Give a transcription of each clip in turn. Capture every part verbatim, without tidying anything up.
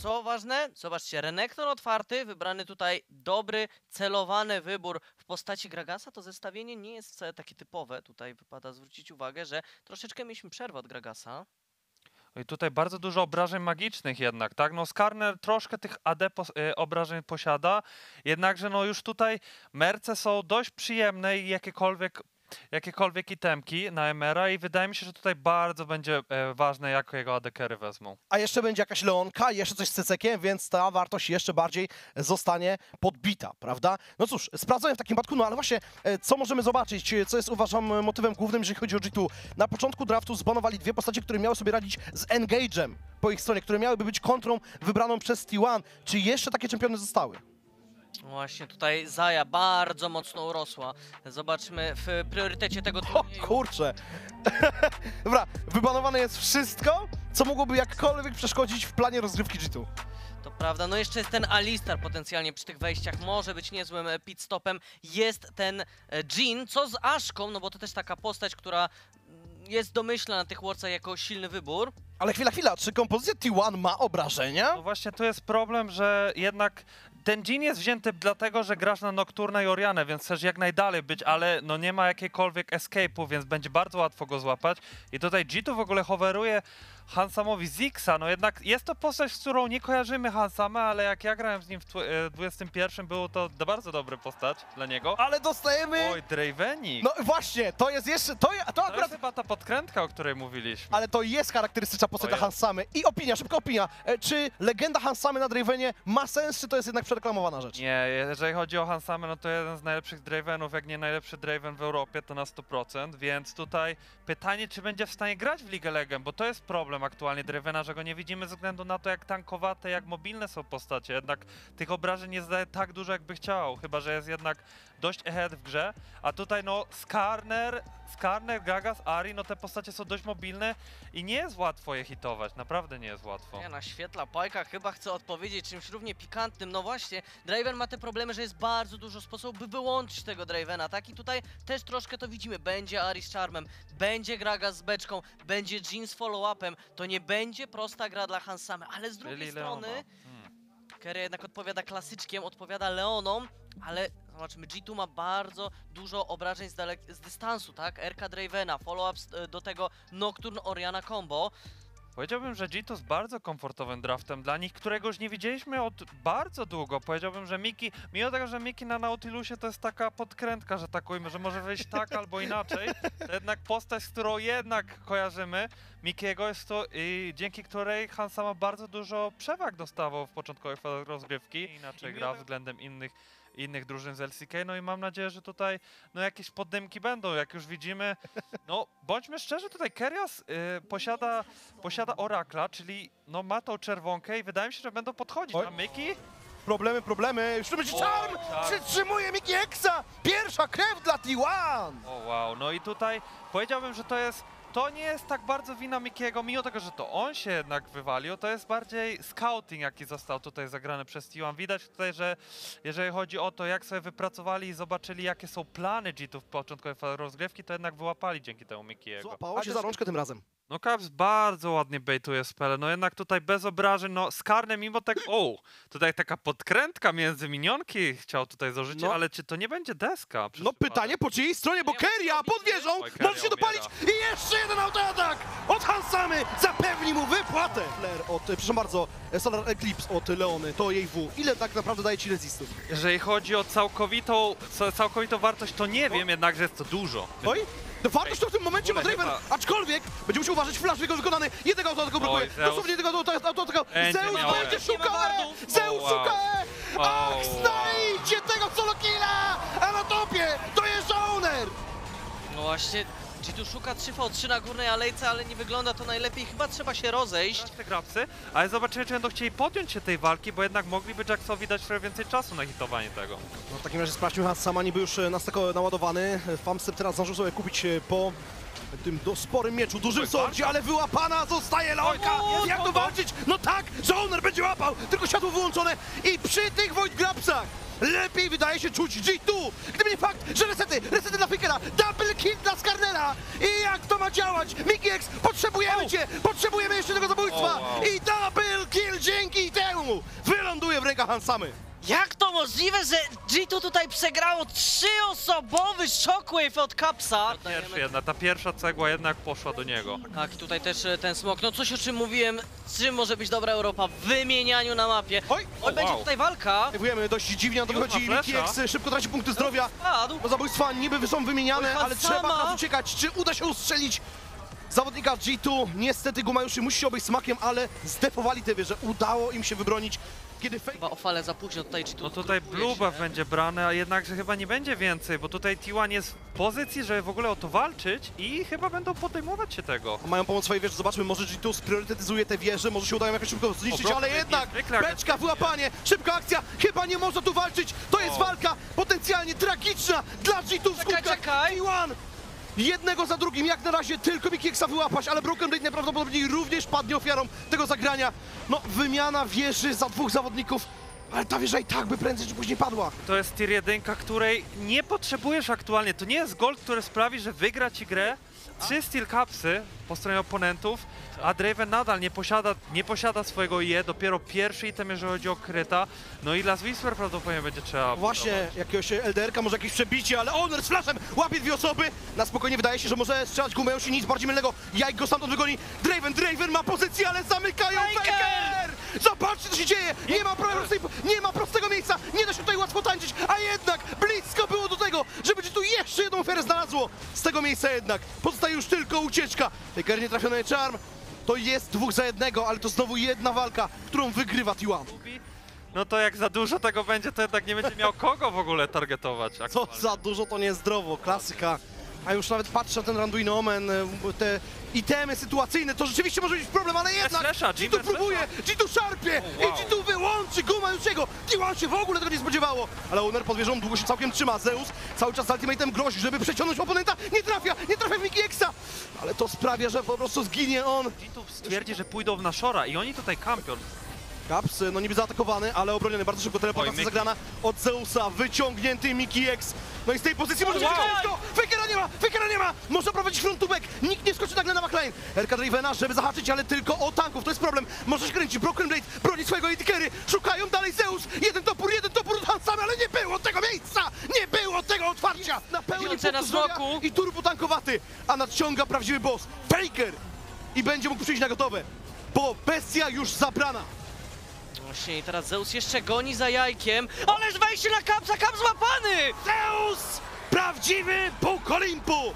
co ważne? Zobaczcie, Renekton otwarty, wybrany tutaj dobry, celowany wybór w postaci Gragasa. To zestawienie nie jest wcale takie typowe. Tutaj wypada zwrócić uwagę, że troszeczkę mieliśmy przerwę od Gragasa. I tutaj bardzo dużo obrażeń magicznych jednak, tak? No Skarner troszkę tych A D pos y, obrażeń posiada, jednakże no już tutaj merce są dość przyjemne i jakiekolwiek, jakiekolwiek itemki na Emera i wydaje mi się, że tutaj bardzo będzie e, ważne, jak jego A D carry wezmą. A jeszcze będzie jakaś Leonka, jeszcze coś z Cecekiem, więc ta wartość jeszcze bardziej zostanie podbita, prawda? No cóż, sprawdzałem w takim przypadku, no ale właśnie, e, co możemy zobaczyć, co jest uważam motywem głównym, jeżeli chodzi o G dwa. Na początku draftu zbanowali dwie postacie, które miały sobie radzić z Engage'em po ich stronie, które miałyby być kontrą wybraną przez T jeden. Czy jeszcze takie czempiony zostały? Właśnie tutaj Zaja bardzo mocno urosła. Zobaczmy w priorytecie tego O turnieju. kurczę! Dobra, wybanowane jest wszystko, co mogłoby jakkolwiek przeszkodzić w planie rozgrywki G dwa. To prawda, no jeszcze jest ten Alistar potencjalnie przy tych wejściach, może być niezłym e, pit stopem. Jest ten e, Jhin, co z Ashką, no bo to też taka postać, która mm, jest domyślna na tych Worldsach jako silny wybór. Ale chwila, chwila, czy kompozycja T jeden ma obrażenia? No właśnie tu jest problem, że jednak ten Jhin jest wzięty dlatego, że grasz na Nocturne i Orianę, więc chcesz jak najdalej być, ale no nie ma jakiejkolwiek escape'u, więc będzie bardzo łatwo go złapać. I tutaj G dwa w ogóle hoveruje Hansamowi Zixa, no jednak jest to postać, z którą nie kojarzymy Hansama, ale jak ja grałem z nim w dwudziestym pierwszym, było to bardzo dobra postać dla niego. Ale dostajemy... Oj, Dravenik! No właśnie, to jest jeszcze... To, to, To akurat... jest chyba ta podkrętka, o której mówiliśmy. Ale to jest charakterystyczna postać O dla ja. Hansamy. I opinia, szybka opinia. E, czy legenda Hansamy na Dravenie ma sens, czy to jest jednak przereklamowana rzecz? Nie, jeżeli chodzi o Hansamę, no to jeden z najlepszych Dravenów, jak nie najlepszy Draven w Europie, to na sto procent, więc tutaj pytanie, czy będzie w stanie grać w League of Legends, bo to jest problem aktualnie Dravena, że go nie widzimy ze względu na to, jak tankowate, jak mobilne są postacie, jednak tych obrażeń nie zdaje tak dużo, jakby chciał, chyba że jest jednak dość ahead w grze, a tutaj no Skarner, Skarner, Gragas, Ahri, no te postacie są dość mobilne i nie jest łatwo je hitować, naprawdę nie jest łatwo. Nie, naświetla Pajka chyba chce odpowiedzieć czymś równie pikantnym. No właśnie, Draven ma te problemy, że jest bardzo dużo sposobów, by wyłączyć tego Dravena, tak? I tutaj też troszkę to widzimy. Będzie Ahri z Charmem, będzie Gragas z beczką, będzie Jhin z follow-upem. To nie będzie prosta gra dla Hansamy, ale z drugiej Czyli strony Leona. Hmm. Kery jednak odpowiada klasyczkiem, odpowiada Leonom, ale zobaczmy, G dwa ma bardzo dużo obrażeń z, dalek z dystansu, tak? R K Dravena, follow-up do tego Nocturne Oriana combo. Powiedziałbym, że G dwa jest bardzo komfortowym draftem dla nich, którego już nie widzieliśmy od bardzo długo. Powiedziałbym, że Miki, mimo tego, że Miki na Nautilusie to jest taka podkrętka, że tak ujmę, że może wyjść tak albo inaczej, to jednak postać, z którą jednak kojarzymy Mikiego, jest to i dzięki której Hansama bardzo dużo przewag dostawał w początkowych fazach rozgrywki. Inaczej gra względem innych innych drużyn z L C K, no i mam nadzieję, że tutaj no jakieś poddymki będą, jak już widzimy. No, bądźmy szczerzy, tutaj Keриос y, posiada, posiada Orakla, czyli no ma tą czerwonkę i wydaje mi się, że będą podchodzić Oj. na Miki. Problemy, problemy. Już tu będzie Charm! Charm. Przytrzymuje Miki Exa! Pierwsza krew dla T jeden! O wow, no i tutaj powiedziałbym, że to jest To nie jest tak bardzo wina Mikiego, mimo tego, że to on się jednak wywalił, to jest bardziej scouting, jaki został tutaj zagrany przez T jeden. Widać tutaj, że jeżeli chodzi o to, jak sobie wypracowali i zobaczyli, jakie są plany G dwa w początkowej fazie rozgrywki, to jednak wyłapali dzięki temu Mikiego. Złapało się za rączkę tym razem. No Caps bardzo ładnie baituje spele, no jednak tutaj bez obrażeń, no Skarner mimo tego, o, tutaj taka podkrętka między minionki chciał tutaj zażyć, No. ale czy to nie będzie deska? No pytanie po czyjej stronie, bo Nie, Keria bo- pod wieżą Oj, Keria może się dopalić umiera. i jeszcze jeden autoatak od Hansamy zapewni mu wypłatę. Flair od, przepraszam bardzo, Solar Eclipse od Leony, to jej W. Ile tak naprawdę daje ci rezistów? Jeżeli chodzi o całkowitą, ca- całkowitą wartość, to nie wiem, jednakże jest to dużo. Oj, to wartość to w tym momencie w ma ogóle Draven, chyba- aczkolwiek będzie musiał uważać, flash jego wykonany, jednego autoataka brakuje, Zeus. dosłownie jednego auto- autoataka, Będzie Zeus miał będzie E. szukał E! wardów. Zeus O, wow. szuka E! Ach, O, znajdzie tego solo killa! A na topie dojeżdża Owner! No właśnie, G dwa szuka trzy v trzy na górnej alejce, ale nie wygląda to najlepiej. Chyba trzeba się rozejść. te grapsy, ale zobaczymy, czy będą chcieli podjąć się tej walki, bo jednak mogliby Jacksowi dać trochę więcej czasu na hitowanie tego. No w takim razie sprawdźmy, Hansama niby już e, na stako naładowany. Famstep teraz zdążył sobie kupić e, po tym do sporym mieczu, dużym Oj, sordzie, walka. ale wyłapana zostaje Leonka! Oj, jest Jak to bomba. walczyć? No tak, że Owner będzie łapał, tylko światło wyłączone i przy tych Void Grabsach lepiej wydaje się czuć G dwa. Gdyby nie fakt, że resety, resety dla Fikera, double kill dla Skarnera i jak to ma działać? Miki X, potrzebujemy O. cię, potrzebujemy jeszcze tego zabójstwa O, wow. i double kill dzięki temu hełmu wyląduje w rękach Hansamy. Jak to możliwe, że G two tutaj przegrało trzyosobowy shockwave od Capsa? Pierwszy jedna, ta pierwsza cegła jednak poszła do niego. Tak, i tutaj też e, ten smok. No coś, o czym mówiłem, czym może być dobra Europa w wymienianiu na mapie. Oj, Oj, o, będzie wow. tutaj walka. Wiemy, dość dziwnie na to Już ma wychodzi. flesza. Mickey X szybko traci punkty zdrowia. Padł. Bo zabójstwa niby są wymieniane, Oj, ale Hansama. trzeba teraz uciekać. Czy uda się ustrzelić zawodnika G two? Niestety Gumajuszy musi się obejść smakiem, ale zdefowali te wieże. Udało im się wybronić, kiedy fake... Chyba o falę za późno tutaj G two. No tutaj grupuje Blue Buff się. będzie brany, a jednakże chyba nie będzie więcej, bo tutaj T jeden jest w pozycji, żeby w ogóle o to walczyć i chyba będą podejmować się tego. Mają pomoc swojej wieży, zobaczmy, może G two spriorytetyzuje te wieże, może się uda ją jakoś szybko zniszczyć, Obroty ale jest jednak niezwykle beczka, wyłapanie, szybka akcja, chyba nie można tu walczyć, to jest O. walka potencjalnie tragiczna dla G two w Czekaj, skutkach. czekaj. T jeden jednego za drugim, jak na razie tylko Mickey Xa wyłapać, ale Broken Blade najprawdopodobniej również padnie ofiarą tego zagrania. No, wymiana wieży za dwóch zawodników, ale ta wieża i tak by prędzej czy później padła. To jest tier jeden, której nie potrzebujesz aktualnie. To nie jest gold, który sprawi, że wygra ci grę. Trzy steel capsy po stronie oponentów, a Draven nadal nie posiada, nie posiada swojego I E, dopiero pierwszy item, jeżeli chodzi o kryta. No i Last Whisper prawdopodobnie będzie trzeba Właśnie budować. jakiegoś L D R ka, może jakieś przebicie, ale Honor z flashem łapie dwie osoby. Na spokojnie wydaje się, że może strzelać Gumejushi, nic bardziej mylnego. Jajk go stamtąd wygoni. Draven, Draven ma pozycję, ale zamykają Faker! Faker! Zobaczcie, co się dzieje! Nie ma problemu, nie ma prostego miejsca, nie da się tutaj łatwo tańczyć, a jednak blisko było do tego, żeby tu jeszcze jedną oferę znalazło. Z tego miejsca jednak pozostaje już tylko ucieczka. Faker nie trafiony Charm. To jest dwóch za jednego, ale to znowu jedna walka, którą wygrywa T jeden. No to jak za dużo tego będzie, to jednak nie będzie miał kogo w ogóle targetować. Co aktualnie. za dużo, to niezdrowo, klasyka. A już nawet patrzę na ten Randuin Omen, e, te itemy sytuacyjne, to rzeczywiście może być problem, ale jednak flasha, G Jim two bez próbuje, G two szarpie O, wow. i G two wyłączy Guma już jego. T jeden się w ogóle tego nie spodziewało, ale Owner pod wieżą długo się całkiem trzyma. Zeus cały czas z ultimatem grozi, żeby przeciągnąć oponenta, nie trafia, nie trafia w Mickey Xa, ale to sprawia, że po prostu zginie on. G two stwierdzi, że pójdą w Nashora i oni tutaj kampią. Caps, no niby zaatakowany, ale obroniony bardzo szybko. Teleportacja Oj, Mickey. zagrana od Zeusa, wyciągnięty Mickey X. No i z tej pozycji może być wow. ciężko! Fakera nie ma! Fakera nie ma! Można prowadzić frontubek! Nikt nie skoczy nagle na backline. R K Dravena, żeby zahaczyć, ale tylko o tanków, to jest problem. Może się kręcić, Broken Blade broni swojego Edikery. Szukają dalej Zeus! Jeden topór, jeden topór od Hansamy, ale nie było tego miejsca! Nie było tego otwarcia! Na pełni Ginące na punktu zdrowia smoku. i turbo tankowaty, a nadciąga prawdziwy boss, Faker! I będzie mógł przyjść na gotowe, bo bestia już zabrana. Właśnie i teraz Zeus jeszcze goni za jajkiem, ależ wejście na Capsa, Cap złapany! Zeus! Prawdziwy Bóg Olimpu!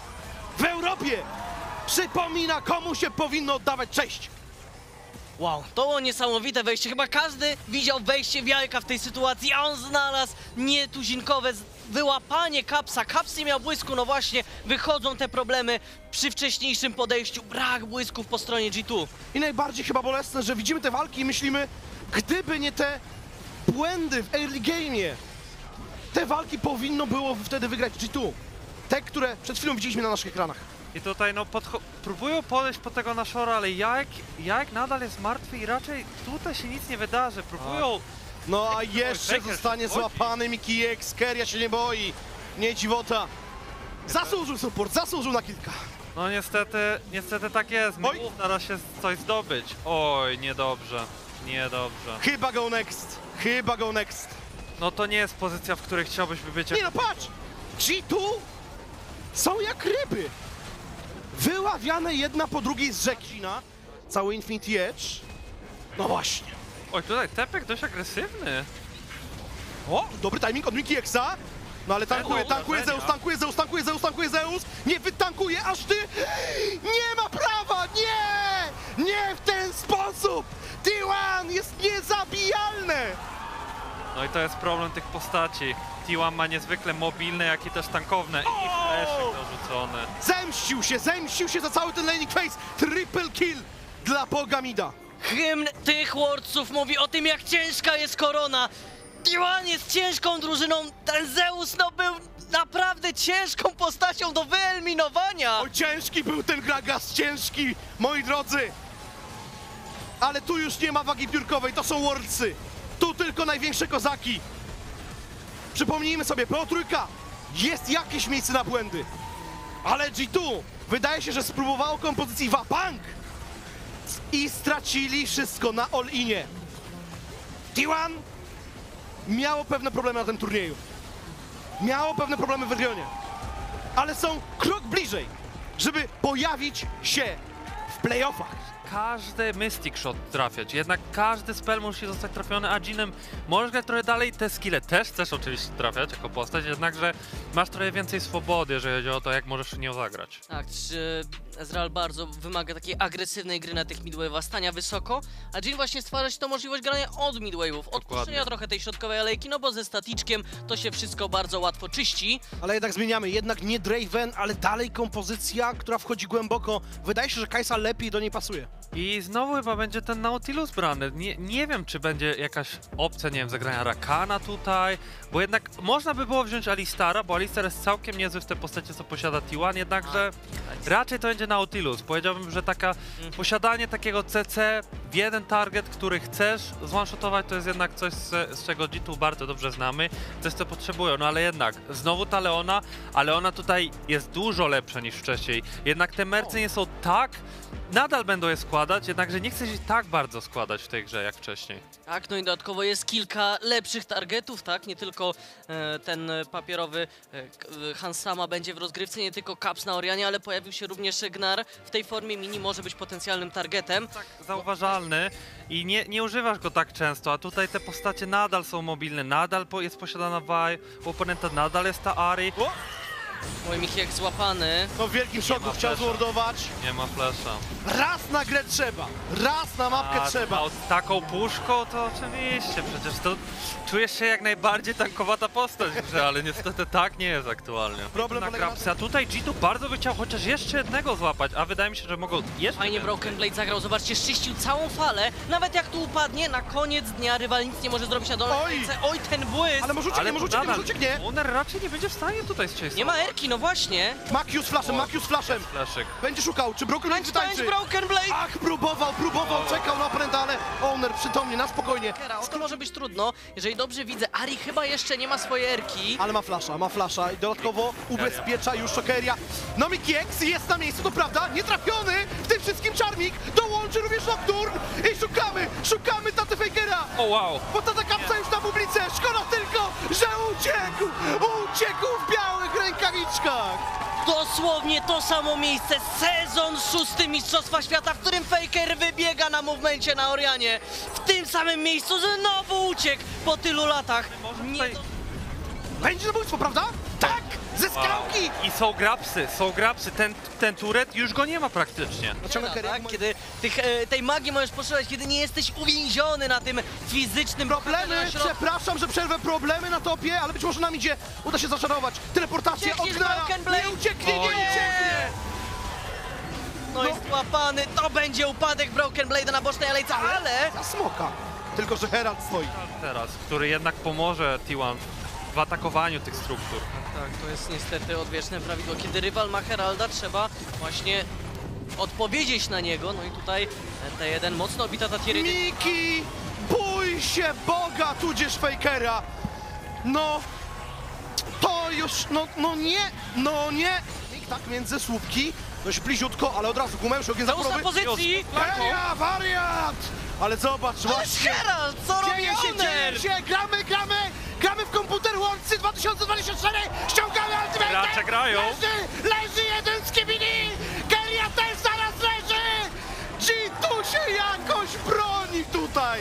W Europie przypomina, komu się powinno oddawać cześć. Wow, to było niesamowite wejście, chyba każdy widział wejście w jajka w tej sytuacji, a on znalazł nietuzinkowe z- wyłapanie Capsa. Caps nie miał błysku, no właśnie, wychodzą te problemy przy wcześniejszym podejściu, brak błysków po stronie G two. I najbardziej chyba bolesne, że widzimy te walki i myślimy, gdyby nie te błędy w early game'ie, te walki powinno było wtedy wygrać G two. Te, które przed chwilą widzieliśmy na naszych ekranach. I tutaj no podcho- próbują podejść po tego Nashora, ale Jajek, Jajek nadal jest martwy i raczej tutaj się nic nie wydarzy. Próbują... No a Oj, jeszcze Faker zostanie się boi. złapany Mickey X, Keria się nie boi, nie dziwota. Zasłużył support, zasłużył na kilka. No niestety, niestety tak jest. Oj. Mów na się coś zdobyć. Oj, niedobrze. Niedobrze. Chyba go next, chyba go next. No to nie jest pozycja, w której chciałbyś być. Nie no, patrz! G two są jak ryby. Wyławiane jedna po drugiej z rzeki. Cały Infinity Edge. No właśnie. Oj, tutaj Tepek dość agresywny. O, dobry timing od Mickey Xa. No ale tankuje, Będą tankuje uderzenia. Zeus, tankuje Zeus, tankuje Zeus, tankuje Zeus. Nie wytankuje, aż ty... Nie ma prawa, nie! Nie w ten sposób! T jeden jest niezabijalne! No i to jest problem tych postaci. T jeden ma niezwykle mobilne, jak i też tankowne. I flashek dorzucony. Zemścił się, zemścił się za cały ten laning phase. Triple kill dla Boga Mida. Hymn tych Wordsów mówi o tym, jak ciężka jest korona. T jeden jest ciężką drużyną, ten Zeus no był naprawdę ciężką postacią do wyeliminowania. O, ciężki był ten Gragas, ciężki, moi drodzy. Ale tu już nie ma wagi piórkowej, to są Worldsy. Tu tylko największe kozaki. Przypomnijmy sobie, P O trzy jest jakieś miejsce na błędy. Ale G two wydaje się, że spróbowało kompozycji Wabank i stracili wszystko na all-inie. T jeden miało pewne problemy na tym turnieju. Miało pewne problemy w regionie. Ale są krok bliżej, żeby pojawić się w playoffach. Każdy Mystic Shot trafiać, jednak każdy spell musi zostać trafiony, a Jinem możesz grać trochę dalej, te skille też chcesz oczywiście trafiać jako postać, jednakże masz trochę więcej swobody, jeżeli chodzi o to, jak możesz w nią zagrać. Tak, czy Ezreal bardzo wymaga takiej agresywnej gry na tych midwave'ach, stania wysoko, a Jhin właśnie stwarza się to możliwość grania od midwave'ów, odpuszczenia trochę tej środkowej alejki, no bo ze staticzkiem to się wszystko bardzo łatwo czyści. Ale jednak zmieniamy, jednak nie Draven, ale dalej kompozycja, która wchodzi głęboko. Wydaje się, że Kajsa lepiej do niej pasuje. I znowu chyba będzie ten Nautilus brany. Nie, nie wiem, czy będzie jakaś opcja, nie wiem, zagrania Rakana tutaj, bo jednak można by było wziąć Alistara, bo Alistar jest całkiem niezły w tej postaci, co posiada T jeden, jednakże raczej to będzie Nautilus. Powiedziałbym, że taka posiadanie takiego C C w jeden target, który chcesz zone-shotować, to jest jednak coś, z, z czego G dwa bardzo dobrze znamy, coś, co potrzebują, no ale jednak, znowu ta Leona, ale ona tutaj jest dużo lepsza niż wcześniej. Jednak te mercy nie są tak, nadal będą je składać, jednakże nie chcę się tak bardzo składać w tej grze jak wcześniej. Tak, no i dodatkowo jest kilka lepszych targetów, tak, nie tylko e, ten e, papierowy e, k- e, Hansama będzie w rozgrywce, nie tylko Caps na Orianie, ale pojawił się również Gnar, w tej formie mini może być potencjalnym targetem. Tak zauważalny i nie, nie używasz go tak często, a tutaj te postacie nadal są mobilne, nadal po, jest posiadana Vi, u oponenta nadal jest ta Ari. O! Oj, Michiek złapany. No w wielkim szoku ma chciał flasha. zmordować. Nie ma flasha. Raz na grę trzeba, raz na mapkę A, trzeba. no, taką puszką to oczywiście, przecież to czujesz się jak najbardziej tankowata postać w grze, ale niestety tak nie jest aktualnie. Problem na polega na- Grapsy, a tutaj G dwa bardzo by chciał chociaż jeszcze jednego złapać, a wydaje mi się, że mogą jeszcze Fajnie więcej. Broken Blade zagrał, zobaczcie, szczyścił całą falę. Nawet jak tu upadnie, na koniec dnia rywal nic nie może zrobić na dolnej Oj! ręce. Oj, ten błysk! Ale może ucieknie, Ale może ucieknie, nadal, może ucieknie. Uner raczej nie będzie w stanie tutaj zciąć. Nie ma Erki, no właśnie. Makius flashem, O, Makius flashem. Flaszyk. Będzie szukał, czy Broken Blade Tańcz, tańcz, tańczy? Broken Blade! Ach, próbował, próbował, czekał na oponenta, ale Owner przytomnie, na spokojnie. Kera, o to może być trudno. Jeżeli dobrze widzę, Ari chyba jeszcze nie ma swojej Erki. Ale ma flasza, ma flasza i dodatkowo ubezpiecza już Shokeria. No Mickey X jest na miejscu, to prawda, nie trafiony w tym wszystkim Charmik, dołączy również Nocturne i szukamy, szukamy taty Fakera. O wow! Bo tata Kapsa już na publice, szkoda tylko, że uciekł, uciekł w białych rękawiczkach. Dosłownie to samo miejsce, sezon szósty Mistrzostwa Świata, w którym Faker wybiega na movemencie na Orianie. W tym samym miejscu znowu uciekł po tylu latach. Może Nie tutaj- do... Będzie zabójstwo, prawda? Tak, ze skałki. I są grapsy, są grapsy, ten, ten turet już go nie ma praktycznie. Naciąga Keria, tak, kiedy tych, e, tej magii możesz poszukać, kiedy nie jesteś uwięziony na tym fizycznym Problemy, bohaterze na środku. przepraszam, że przerwę, problemy na topie, ale być może nam idzie, uda się zaczarować. Teleportacja od Uciekniesz, Gnara, Broken Blade. nie ucieknie, nie O nie. ucieknie. No No. jest łapany, to będzie upadek Broken Blade na bocznej alejce, ale... Za smoka, tylko że Herald stoi. Teraz, który jednak pomoże T jeden w atakowaniu tych struktur. Tak, to jest niestety odwieczne prawidło. Kiedy rywal ma Heralda, trzeba właśnie odpowiedzieć na niego. No i tutaj T jeden mocno obita ta tier jeden. Miki, bój się Boga, tudzież Fakera. No, to już, no, no nie, no nie. I tak między słupki, dość bliziutko, ale od razu Gumeusz, ogień Na ósmej zaporowy. pozycji! Keria, wariat! Ale zobacz, Ależ właśnie. Herald, co robi Dzieje się, dzieje Oner? się, gramy, gramy, gramy w komputer Worldsy dwa tysiące dwadzieścia cztery, ściągamy Ultimate! Gracze grają. Leży, leży jeden z Kibini, Keria też zaraz leży! G tu się jakoś broni tutaj!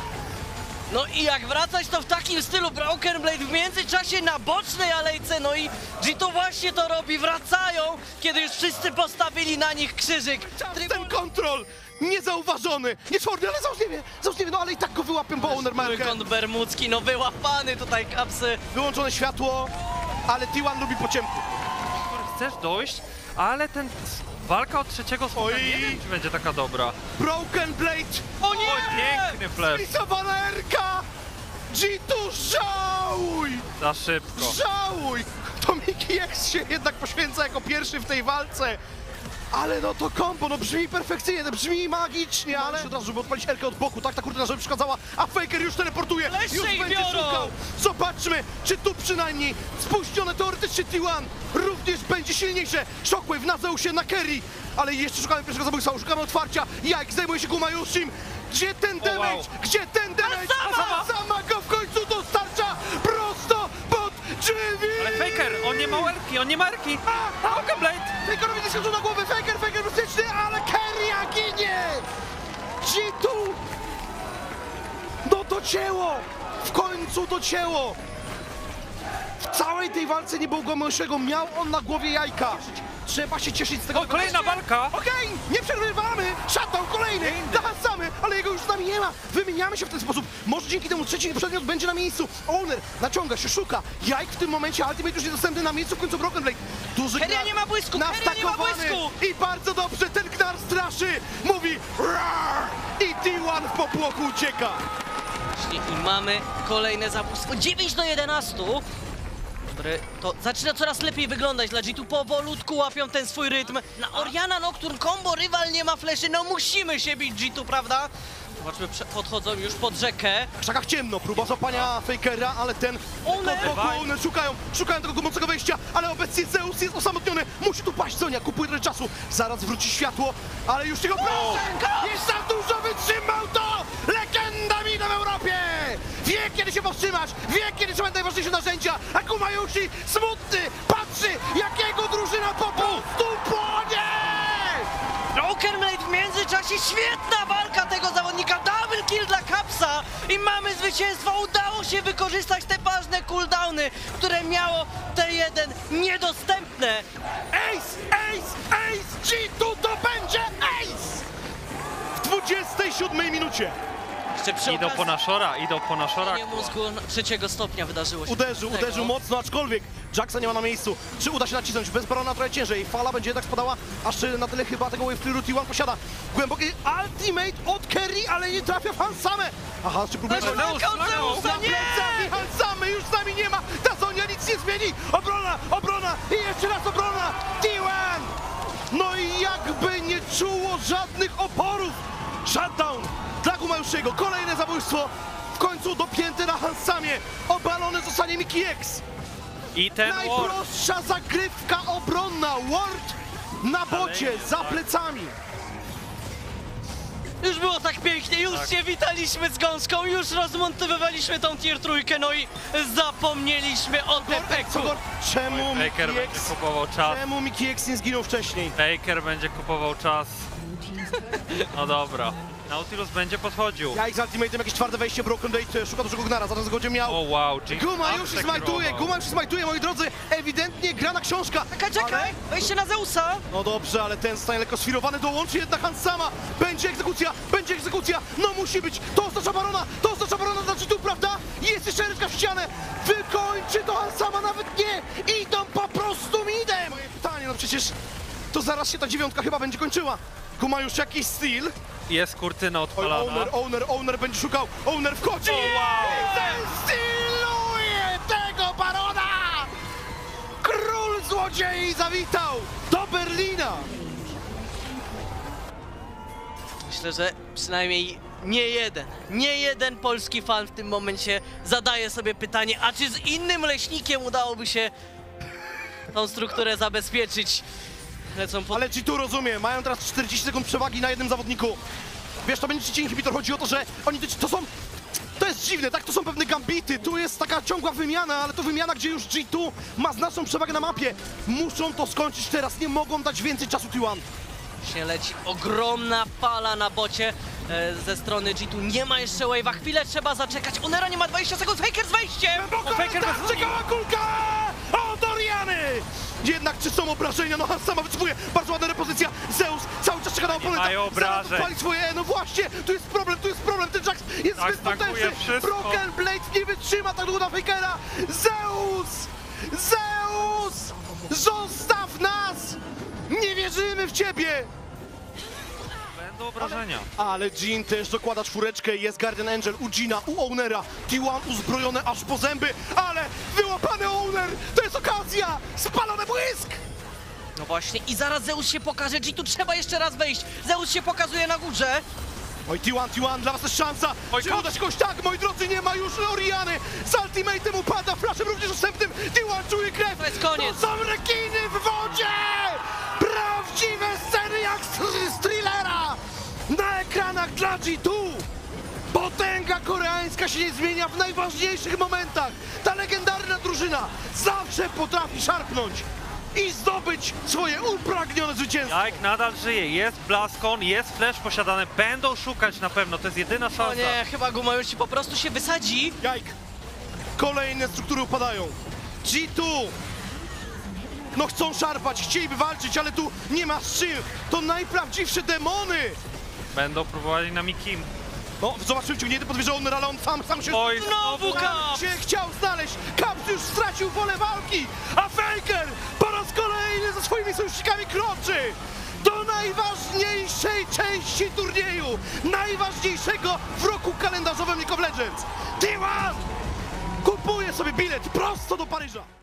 No i jak wracać, to w takim stylu Broken Blade w międzyczasie na bocznej alejce, no i G dwa właśnie to robi, wracają, kiedy już wszyscy postawili na nich krzyżyk. Ten kontrol, niezauważony, nieczorny, ale załóżliwie, załóżliwie, no ale i tak go wyłapię, bo Owner ma rękę. Trójkąt bermudzki, no wyłapany tutaj kapsy. Wyłączone światło, ale T jeden lubi po ciemku. Który chcesz dojść, ale ten walka od trzeciego smoka Oj. nie wiem, czy będzie taka dobra. Broken Blade, O nie! O, piękny flash, zlisowana Erka! G dwa żałuj! za szybko. Żałuj! To Mickey X się jednak poświęca jako pierwszy w tej walce. Ale no to kombo, no brzmi perfekcyjnie, no brzmi magicznie, ale... Od razu, żeby odpalić Erkę od boku, tak ta kurtyna, żeby przeszkadzała, a Faker już teleportuje, Lesie już ich będzie biorą! szukał. Zobaczmy, czy tu przynajmniej spuścione teoretycznie T jeden również będzie silniejsze. Shockwave na Zeusie, na Kerry, ale jeszcze szukamy pierwszego zabójstwa, szukamy otwarcia. Jak zajmuje się Gumajushim. Gdzie ten O, wow. damage? Gdzie ten damage? Sama! on nie ma Erki! Broken Blade! Fakerowi wyskoczył na głowę, Faker, Faker bezpieczny, ale Keria ginie! G dwa! No docięło! W końcu docięło! W całej tej walce nie było go mniejszego, miał on na głowie jajka. Trzeba się cieszyć z tego. O, kolejna walka! Okej, nie przerywamy! Shutdown kolejny! Zahacamy, ale jego już z nami nie ma! Wymieniamy się w ten sposób. Może dzięki temu trzeci przedmiot będzie na miejscu. Owner naciąga się, szuka. Jajk w tym momencie, Ultimate już niedostępny na miejscu w końcu Broken Blade. Duży Keria gnar nie ma błysku, Keria nie ma nastakowany. błysku! I bardzo dobrze, ten gnar straszy! Mówi roar! I T jeden w popłochu ucieka! I mamy kolejne zabójstwo. dziewięć do jedenastu. Który to zaczyna coraz lepiej wyglądać dla G dwa. Powolutku łapią ten swój rytm. Na Oriana Nocturne combo, rywal nie ma fleszy. No musimy się bić G dwa, prawda? Zobaczmy, prze- podchodzą już pod rzekę. W krzakach ciemno, próba złapania Fakera, ale ten Owner! od boku Owner szukają, szukają tego mocnego wejścia, ale obecnie Zeus jest osamotniony, musi tu paść Sonia, kupuje trochę czasu, zaraz wróci światło, ale już tego procenka jest za dużo, wytrzymał to! Legenda Mida w Europie! Wie kiedy się powstrzymać, wie kiedy są najważniejsze narzędzia, a Kumajushi smutny, patrzy jakiego drużyna po prostu płonie! Broken Blade w międzyczasie, świetna walka tego zawodnika, double kill dla Capsa i mamy zwycięstwo, udało się wykorzystać te ważne cooldowny, które miało T jeden niedostępne. Ace, ace, ace, G dwa to będzie ace! W dwudziestej siódmej minucie Jeszcze przy Idą po naszora, idą po naszora. nie mózgu trzeciego stopnia wydarzyło się. uderzył, Tego. uderzył mocno, aczkolwiek Jacksa nie ma na miejscu. Czy uda się nacisnąć? Bez Barona trochę ciężej. Fala będzie jednak spadała, aż na tyle chyba tego wave clearu T jeden posiada. Głęboki ultimate od Kerry, ale nie trafia w Hansamę. Aha, czy próbuje... Ale walka od Zeusa, Za nie! plecami Hansamy już z nami nie ma! Ta Sonia nic nie zmieni! Obrona, obrona i jeszcze raz obrona! T jeden! No i jakby nie czuło żadnych oporów! Shutdown dla Gumajusziego, kolejne zabójstwo! W końcu dopięte na Hansamie! Obalony zostanie Mickey X! I ten ward. Najprostsza zagrywka obronna! Ward na bocie, Szalenie, za tak. plecami! Już było tak pięknie, już Tak. się witaliśmy z gąską, już rozmontowywaliśmy tą tier trójkę, no i zapomnieliśmy o Co Tepeku. go... Czemu Oj, Faker Mickey będzie X... kupował czas. Czemu Mickey X nie zginął wcześniej? Faker będzie kupował czas. No dobra. Nautilus będzie podchodził. Ja ich z Ultimate'em jakieś twarde wejście, Broken Blade szuka dużego gnara, zaraz go będzie miał. O wow, G dwa Guma już tak smajtuje, kierował. Guma już smajtuje, moi drodzy, ewidentnie grana książka. Czekaj, czekaj, Ale... wejście na Zeusa. No dobrze, ale ten zostanie lekko sfirowany, dołączy jednak Hansama. Będzie egzekucja, będzie egzekucja, no musi być. To oznacza Barona, to oznacza Barona dla cheatów, prawda? Jest jeszcze ręczka w ścianę, wykończy to Hansama, nawet nie. Idą po prostu midem. Moje pytanie, no przecież to zaraz się ta dziewiątka chyba będzie kończyła. Guma już jakiś styl. Jest kurtyna Oj, odpalana. owner, owner, owner będzie szukał, owner wchodzi! O, wow! Styluje tego Barona! Król złodziei zawitał do Berlina! Myślę, że przynajmniej nie jeden, nie jeden polski fan w tym momencie zadaje sobie pytanie, a czy z innym leśnikiem udałoby się tą strukturę zabezpieczyć? Lecą pod... Ale G dwa rozumie, mają teraz czterdzieści sekund przewagi na jednym zawodniku. Wiesz, to będzie ci inhibitor, chodzi o to, że oni to, to są... To jest dziwne, tak? To są pewne gambity, tu jest taka ciągła wymiana, ale to wymiana, gdzie już G dwa ma znaczną przewagę na mapie. Muszą to skończyć teraz, nie mogą dać więcej czasu T jeden. Się leci ogromna fala na bocie e, ze strony G dwa. Nie ma jeszcze wave'a, chwilę trzeba zaczekać. Onera nie ma dwadzieścia sekund, Faker z wejściem! O, Faker tak, czekała kulka! O, Doriany! Jednak czy są obrażenia? No Hansama wycofuje, bardzo ładna repozycja. Zeus cały czas czeka na oponenta. mają obrażeń. Zaraz odpali swoje, no właśnie, tu jest problem, tu jest problem, ten Jax jest Tak, zbyt tankuje potężny. wszystko. Broken Blade nie wytrzyma tak długo na Fakera. Zeus! Zeus! Zostaw nas! Nie wierzymy w ciebie! Będą obrażenia. Ale Jin też dokłada czwóreczkę, jest Guardian Angel u Gina, u Ownera, T jeden uzbrojone aż po zęby, ale wyłapany Owner, to jest okazja, spalony błysk! No właśnie i zaraz Zeus się pokaże, G dwa trzeba jeszcze raz wejść. Zeus się pokazuje na górze. Oj, T jeden, T jeden, dla was jest szansa, Oj, czy kot. uda się kogoś tak, moi drodzy, nie ma już Oriany, z Ultimate'em upada, flashem również dostępnym, T jeden czuje krew, To jest koniec. to są rekiny w wodzie! Prawdziwe sceny jak z, z thrillera! Na ekranach dla G dwa! Potęga koreańska się nie zmienia w najważniejszych momentach! Ta legendarna drużyna zawsze potrafi szarpnąć! i zdobyć swoje upragnione zwycięstwo. Jajk nadal żyje, jest Blaskon, jest Flash posiadany, będą szukać na pewno, to jest jedyna szansa. O nie, chyba Guma już ci po prostu się wysadzi. Jajk. Kolejne struktury upadają. G dwa. No chcą szarpać, chcieliby walczyć, ale tu nie ma z czym. To najprawdziwsze demony. Będą próbowali na Mikim. No, zobaczymy, ciągnięty pod wieżą Onera, ale on sam, sam się... Oj, Znowu Tam Caps! się chciał znaleźć! Caps już stracił wolę walki! A Faker po raz kolejny ze swoimi sojusznikami kroczy! Do najważniejszej części turnieju! Najważniejszego w roku kalendarzowym League of Legends! T jeden kupuje sobie bilet prosto do Paryża!